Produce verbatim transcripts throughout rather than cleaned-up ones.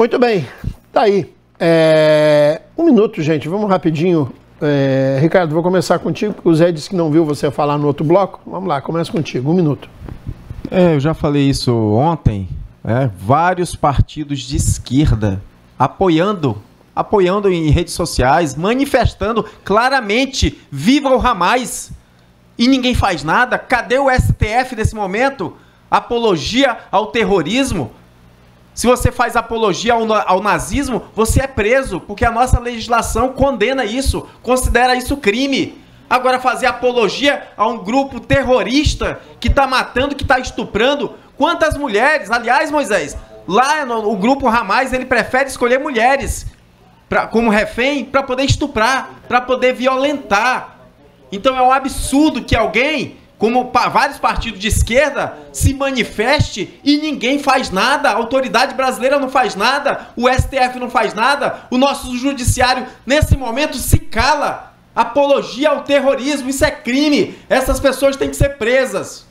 Muito bem, tá aí. É... Um minuto, gente, vamos rapidinho. É... Ricardo, vou começar contigo, porque o Zé disse que não viu você falar no outro bloco. Vamos lá, começa contigo, um minuto. É, eu já falei isso ontem. É, vários partidos de esquerda apoiando, apoiando em redes sociais, manifestando claramente, viva o Hamas, e ninguém faz nada. Cadê o S T F nesse momento? Apologia ao terrorismo. Se você faz apologia ao, ao nazismo, você é preso, porque a nossa legislação condena isso, considera isso crime. Agora, fazer apologia a um grupo terrorista que está matando, que está estuprando, quantas mulheres? Aliás, Moisés, lá no o grupo Hamas, ele prefere escolher mulheres pra, como refém para poder estuprar, para poder violentar. Então é um absurdo que alguém, como pa, vários partidos de esquerda, se manifeste e ninguém faz nada. A autoridade brasileira não faz nada, o S T F não faz nada, o nosso judiciário, nesse momento, se cala. Apologia ao terrorismo, isso é crime. Essas pessoas têm que ser presas.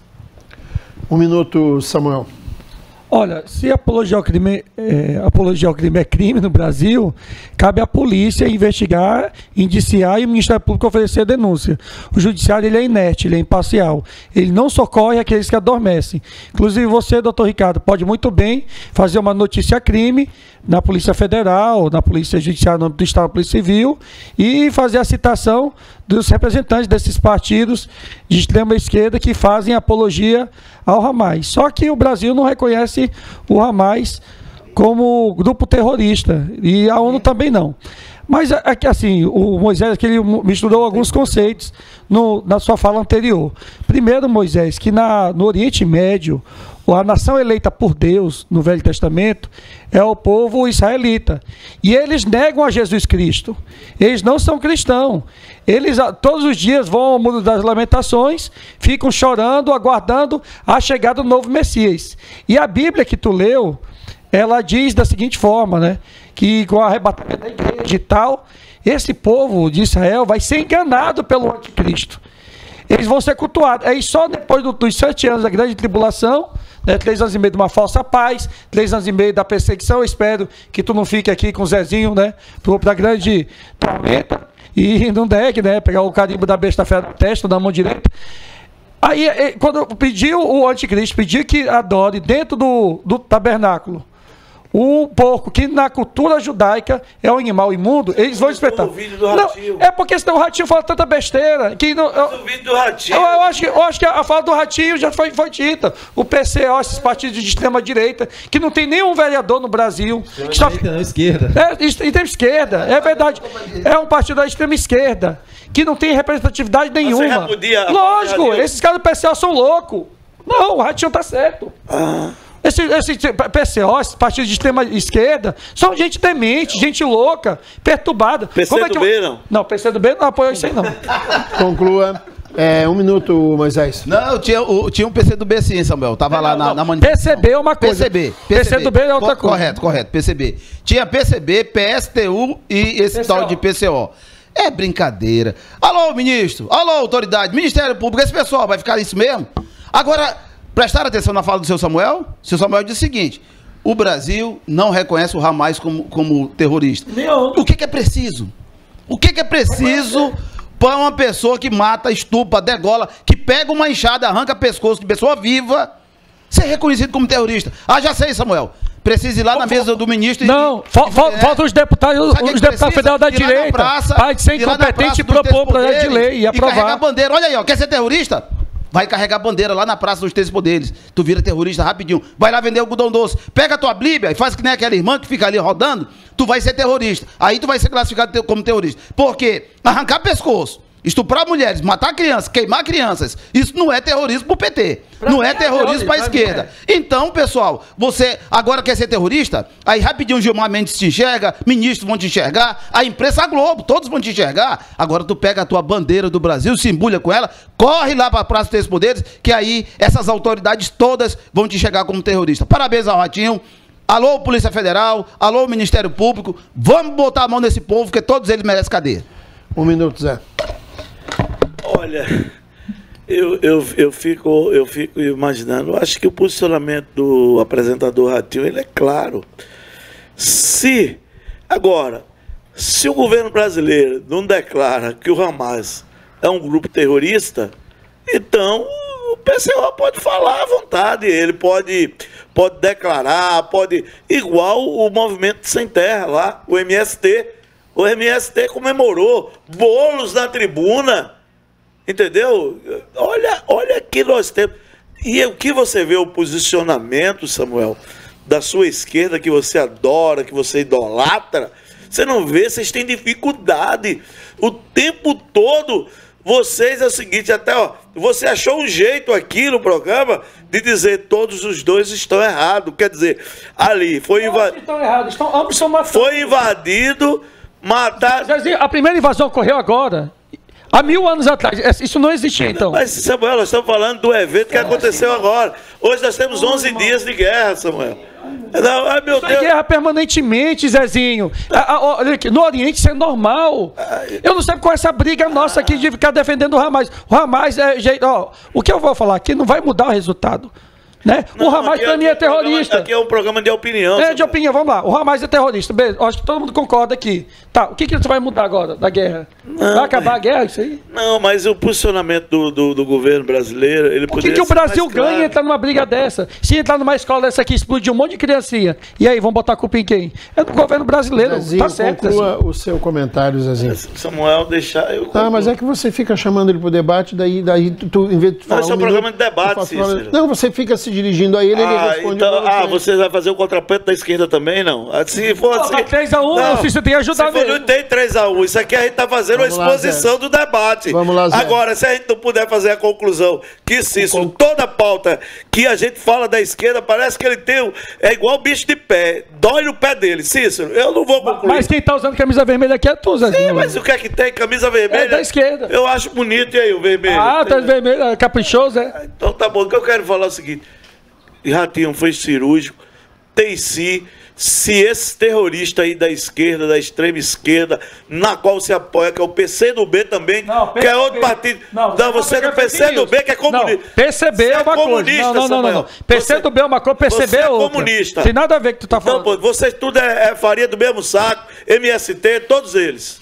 Um minuto, Samuel. Olha, se apologia ao crime é, apologia ao crime é crime no Brasil, cabe à polícia investigar, indiciar e o Ministério Público oferecer a denúncia. O judiciário ele é inerte, ele é imparcial. Ele não socorre aqueles que adormecem. Inclusive você, doutor Ricardo, pode muito bem fazer uma notícia crime na Polícia Federal, na Polícia Judiciária, no âmbito do Estado, na Polícia Civil, e fazer a citação dos representantes desses partidos de extrema esquerda que fazem apologia ao Hamas. Só que o Brasil não reconhece o Hamas como grupo terrorista, e a ONU também não. Mas, assim, o Moisés, que ele misturou alguns conceitos no, na sua fala anterior. Primeiro, Moisés, que na, no Oriente Médio, a nação eleita por Deus, no Velho Testamento, é o povo israelita. E eles negam a Jesus Cristo. Eles não são cristãos. Eles todos os dias vão ao Muro das Lamentações, ficam chorando, aguardando a chegada do novo Messias. E a Bíblia que tu leu, ela diz da seguinte forma, né? Que com o arrebatamento da igreja e tal, esse povo de Israel vai ser enganado pelo anticristo. Eles vão ser cultuados. Aí só depois do, dos sete anos da grande tribulação, né, três anos e meio de uma falsa paz, três anos e meio da perseguição, eu espero que tu não fique aqui com o Zezinho, né, para a grande tormenta, e não degue, né, pegar o carimbo da besta fera na testa, na mão direita. Aí, quando pediu o anticristo, pediu que adore dentro do, do tabernáculo um porco que na cultura judaica é um animal imundo, eles vão espetar. O vídeo do ratinho. Não, é porque senão o ratinho fala tanta besteira que não, eu, o vídeo do ratinho. Eu, eu, acho que, eu acho que a fala do ratinho já foi, foi dita. O P C O, esses partidos de extrema direita, que não tem nenhum vereador no Brasil. Que só, direita, não, esquerda. É, extrema esquerda, é verdade. É um partido da extrema esquerda que não tem representatividade nenhuma. Podia, Lógico, esses caras do P C O são loucos. Não, o ratinho tá certo. Ah. Esse, esse P C O, esses partidos de extrema esquerda, são gente demente, gente louca, perturbada. P C do B, não? Não, P C do B não apoia isso aí, não. Conclua. É, um minuto, Moisés. Não, tinha, o, tinha um P C do B sim, Samuel. Tava não, lá na, na manifestação. P C B é uma coisa. P C B. P C do B é outra coisa. Correto, correto. P C B. Tinha P C B, P S T U e esse P C O. Tal de P C O. É brincadeira. Alô, ministro. Alô, autoridade. Ministério Público. Esse pessoal vai ficar isso mesmo? Agora... Prestaram atenção na fala do seu Samuel? Seu Samuel disse o seguinte: o Brasil não reconhece o Hamas como, como terrorista. Não. O que, que é preciso? O que, que é preciso para uma pessoa que mata, estupa, degola, que pega uma enxada, arranca pescoço de pessoa viva, ser reconhecido como terrorista? Ah, já sei, Samuel. Precisa ir lá na mesa do ministro. Não, e, e, falta, é, falta os deputados, os que deputados federais da direita. Praça, para de ser incompetente e propor um projeto de lei e aprovar. E carregar a bandeira. Olha aí, ó, quer ser terrorista? Vai carregar a bandeira lá na Praça dos Três Poderes. Tu vira terrorista rapidinho. Vai lá vender algodão doce. Pega a tua Bíblia e faz que nem aquela irmã que fica ali rodando. Tu vai ser terrorista. Aí tu vai ser classificado como terrorista. Por quê? Arrancar pescoço, estuprar mulheres, matar crianças, queimar crianças. Isso não é terrorismo pro P T. Não é terrorismo pra esquerda. Então, pessoal, você agora quer ser terrorista? Aí rapidinho o Gilmar Mendes te enxerga, ministros vão te enxergar, a imprensa, a Globo, todos vão te enxergar. Agora tu pega a tua bandeira do Brasil, se embulha com ela, corre lá pra Praça dos Três Poderes, que aí essas autoridades todas vão te enxergar como terrorista. Parabéns ao Ratinho. Alô, Polícia Federal, alô, Ministério Público. Vamos botar a mão nesse povo, porque todos eles merecem cadeia. Um minuto, Zé. Olha, eu, eu, eu, fico, eu fico imaginando, acho que o posicionamento do apresentador Ratinho, ele é claro. Se, agora, se o governo brasileiro não declara que o Hamas é um grupo terrorista, então o P C O pode falar à vontade, ele pode, pode declarar, pode... Igual o Movimento Sem Terra lá, o M S T. O M S T comemorou, bolos na tribuna, entendeu? Olha, olha que nós temos. E o que você vê, o posicionamento, Samuel, da sua esquerda, que você adora, que você idolatra, você não vê, vocês têm dificuldade. O tempo todo, vocês é o seguinte, até, ó, você achou um jeito aqui no programa de dizer todos os dois estão errados. Quer dizer, ali foi invadido. Estão errados, estão, ambos são matando. Foi invadido. Matar... A primeira invasão ocorreu agora, há mil anos atrás. Isso não existia, então. Mas, Samuel, nós estamos falando do evento que aconteceu agora. Hoje nós temos onze dias de guerra, Samuel. Não, ai, meu Isso Deus. é guerra permanentemente, Zezinho. Olha aqui, no Oriente isso é normal. Eu não sei qual é essa briga nossa aqui de ficar defendendo o Hamas. O Hamas é jeito. Ó, o que eu vou falar aqui não vai mudar o resultado. Né? Não, o Hamas aqui, para mim é terrorista. Aqui é um programa de opinião. É, Samuel. de opinião, vamos lá. O Hamas é terrorista. Beleza, acho que todo mundo concorda aqui. Tá, o que, que você vai mudar agora da guerra? Não, vai acabar mas... a guerra, isso aí? Não, mas o posicionamento do, do, do governo brasileiro, ele Por que, que o Brasil ganha entrar numa briga dessa? Se entrar numa escola dessa aqui, explodir um monte de criancinha. E aí, vão botar a culpa em quem? É do governo brasileiro. Zezinho, Tá certo. conclua Zezinho. o seu comentário, Zezinho. Samuel, deixar... Eu Ah, mas é que você fica chamando ele pro debate, daí, daí tu, tu, em vez de falar Não, esse é um minuto, programa de debate, tu fala- Cícero. Não, você fica se dirigindo a ele, ele Ah, responde então, pra ah, você vai fazer o contraponto da esquerda também, não? Ah, Se for Pô, assim... mas três a um, não, você tem que ajudar se for, mesmo. não tem três a um. Isso aqui a gente tá fazendo Vamos uma lá, exposição do debate. Vamos lá, Zé. Agora, se a gente não puder fazer a conclusão que Cícero, toda pauta que a gente fala da esquerda, parece que ele tem... um- É igual bicho de pé. Dói no pé dele. Cícero, eu não vou concluir. Mas quem tá usando camisa vermelha aqui é tu, Zezinho. Sim, mas o que é que tem? Camisa vermelha? É da esquerda. Eu acho bonito. E aí, o vermelho? Ah, tá vermelho, é caprichoso, é? Então tá bom. O que eu quero falar é o seguinte. Ratinho foi cirúrgico. Tem sim. Se esse terrorista aí da esquerda, da extrema esquerda, na qual se apoia, que é o P C do B também, Não, que é outro partido. Não, Não, você é do P C do B, que é comunista. Não, P C B Você é uma coisa. comunista, Não, não, não, não, Samuel. não. P C do B é uma coisa, P C B Você é é outra. comunista. Tem nada a ver com o que tu tá Então, falando. pô, vocês tudo é, é farinha do mesmo saco, M S T, todos eles.